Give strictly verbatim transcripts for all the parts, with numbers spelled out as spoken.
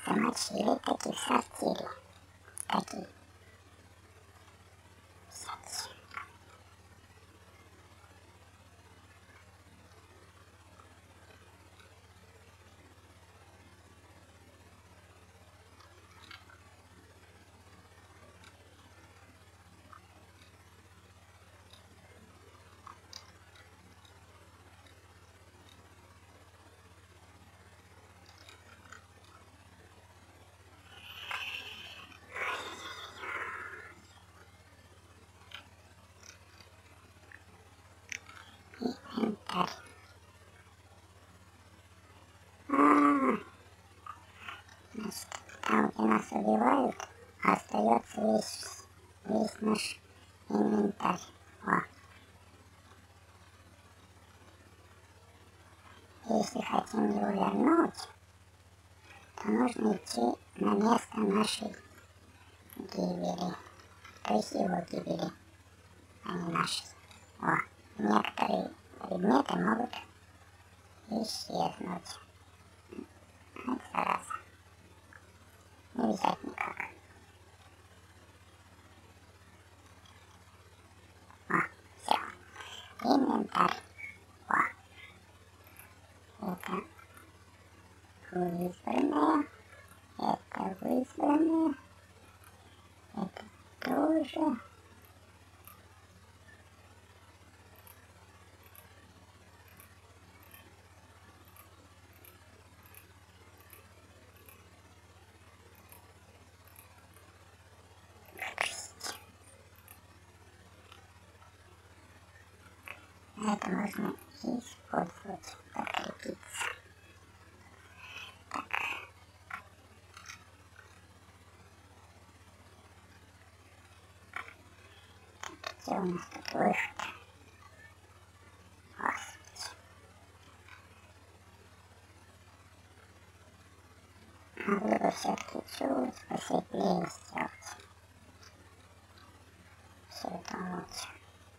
замочили таки в сортире. Такие. Всякие. Инвентарь. А-а-а. Значит, там, где нас убивают, остается весь, весь наш инвентарь. О. Если хотим его вернуть, то нужно идти на место нашей гибели. То есть его гибели, а не нашей. О. Некоторые предметы могут исчезнуть. Вот зараза. Не взять никак. О, все. Инвентарь. О. Это вызванное. Это вызванное. Это тоже. Это можно использовать, подкрепиться. Так. Где у нас тут выход? Господи. Надо бы все-таки чуть посветлее сделать. Все это лучше.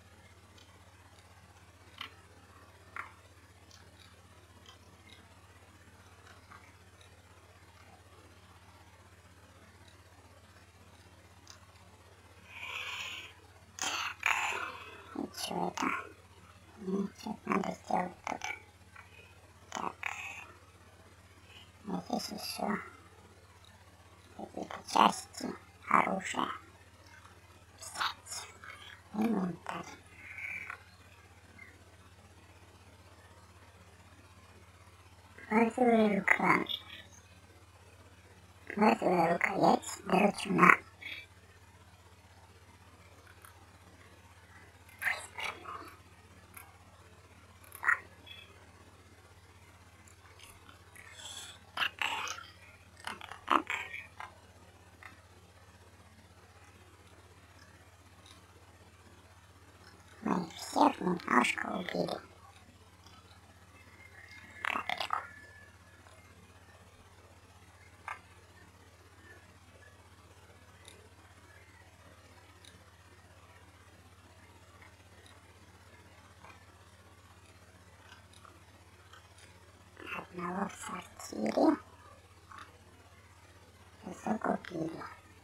Что это? Нет, что-то надо сделать тут. Так. А здесь еще какие-то части оружия. Взять. Инвентарь. Базовая рука. Базовая рукоять драчуна. Мы всех немножко убили. Капельку. Одного в сортире загубили.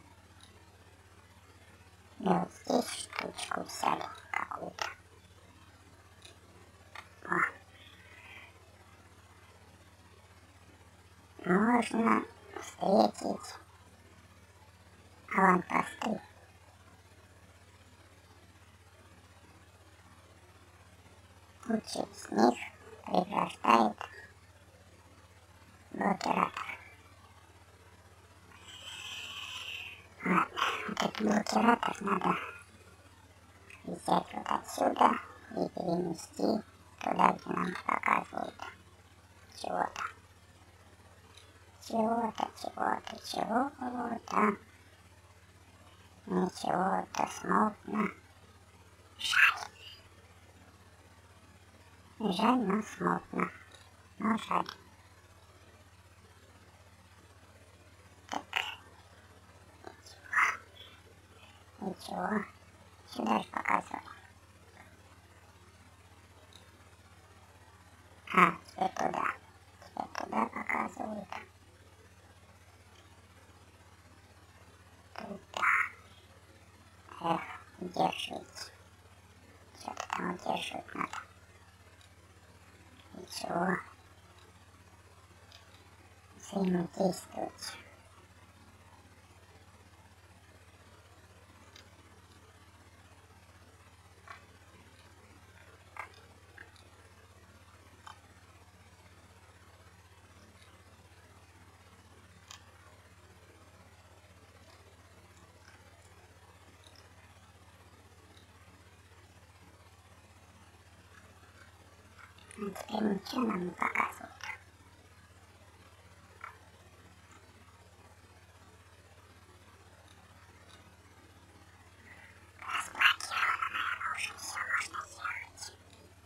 И вот здесь штучку взяли какую-то. О. Можно встретить аванпосты. Лучший из них преграждает блокиратор. Вот. Вот этот блокиратор надо взять вот отсюда и перенести туда, где нам показывают чего-то. Чего-то, чего-то, чего-то. Ничего-то смутно. Жаль. Жаль, но смутно. Но жаль. Так. Ничего. Ничего. Сюда же показывали. А, теперь туда. Теперь туда показывают. Ничего. Взаимодействуйте. А теперь ничего нам не показывает. Разблокировано, наверное, уже все можно сделать.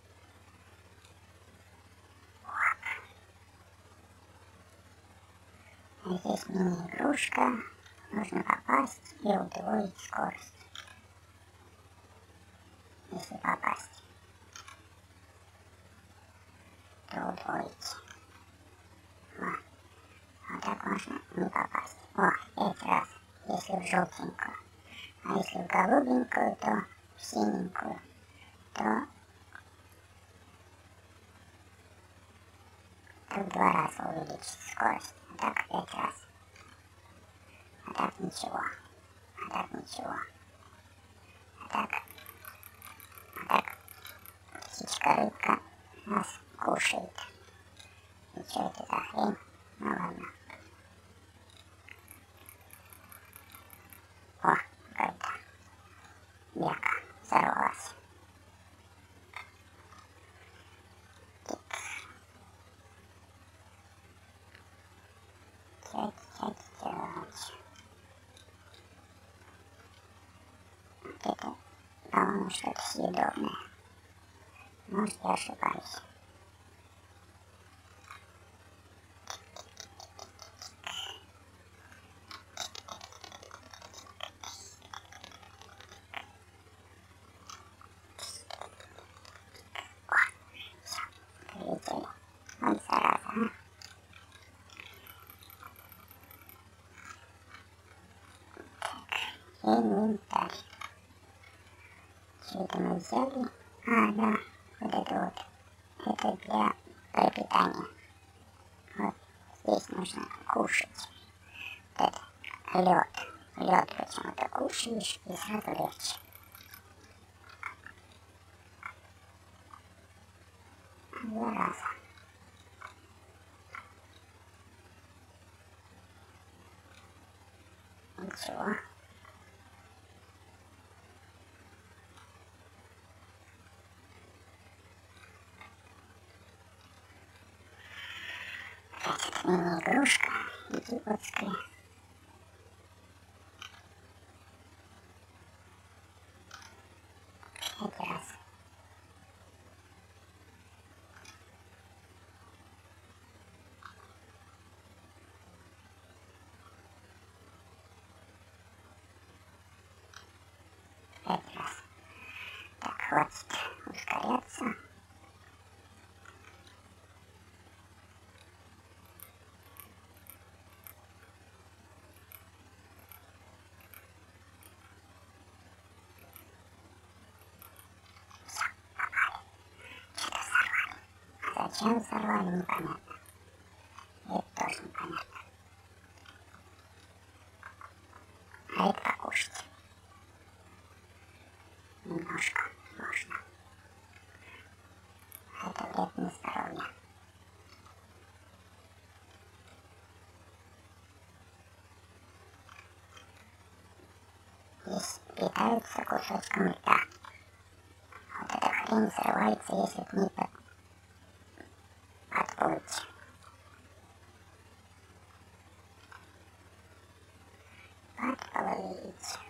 Вот. А здесь мини-игрушка. Нужно попасть и удвоить скорость. Если попасть, то удвоить. Вот. Вот так можно не попасть. О, пять раз, если в желтенькую. А если в голубенькую, то в синенькую, то, то в два раза увеличить скорость. А так в пять раз. А так ничего. А так ничего. А так, а так птичка-рыбка нас кушает. И что это за хрень? Ну ладно. О, какая-то бяка взорвалась. Тик. Тять, тять, тять. Вот это, по-моему, что-то съедобное. Может, я ошибаюсь. Прилетели. Вот зараза, а. Так, инвентарь. Что это мы взяли? А, да, вот это вот. Это для пропитания. Вот здесь нужно кушать. Вот это лед. Лед почему-то кушаешь и сразу легче. Зараза. Ничего. Опять эта мини-игрушка идиотская. Пять раз. Пять раз. Так, хватит ускоряться. Все, попали. Что-то сорвали. А зачем сорвали, непонятно. Это тоже непонятно. А это покушать. Немножко можно. А это вред на здоровье. Здесь питаются кусочком льда. Вот эта хрень взрывается, если к ней под... подплыть. Подплыть.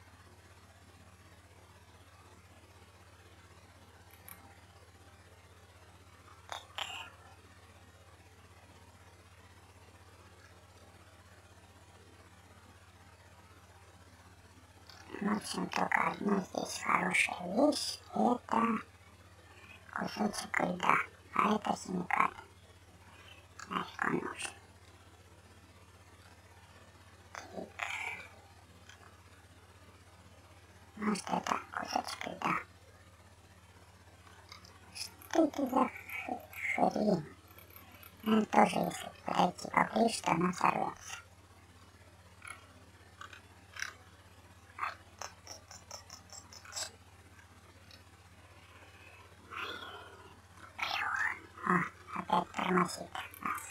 В общем, только одна здесь хорошая вещь, это кусочек льда, а это химикат. Нафиг он нужен. Тик. Может, это кусочек льда. Что это за Хрень. Ну, тоже, если подойти поближе, то она сорвется. О, опять тормозит нас.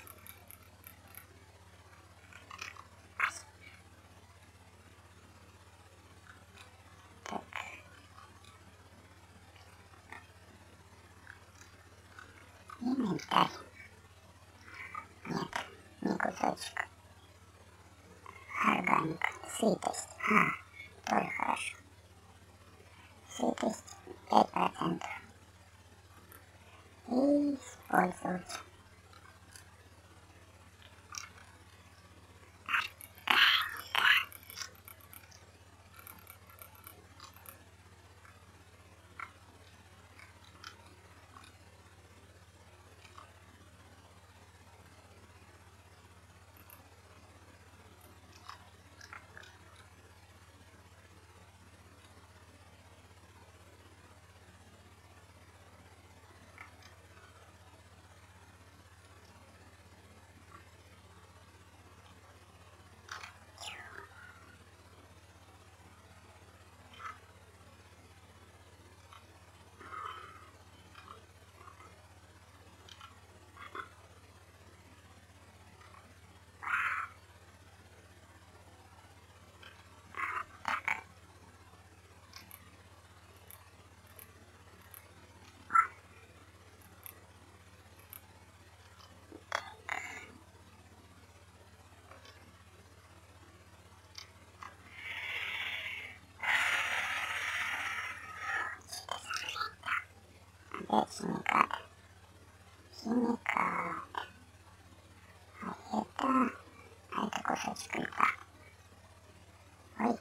Так. Инвентарь. Нет, не кусочек. Органика. Сытость. А, тоже хорошо. Сытость пять процентов. И использовать. Опять химикат. Химикат. А это... А это кусочек льда. Ой.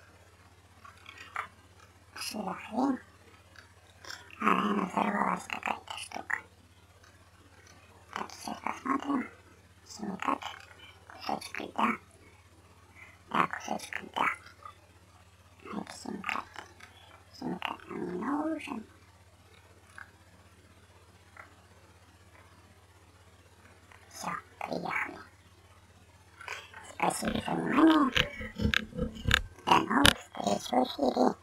Что за хрень? А, наверное, взорвалась какая-то штука. Так, сейчас посмотрим. Химикат. Кусочек льда. Да, кусочек льда. Это химикат. Химикат нам не нужен. Все, приехали. Спасибо за внимание. До новых встреч в эфире.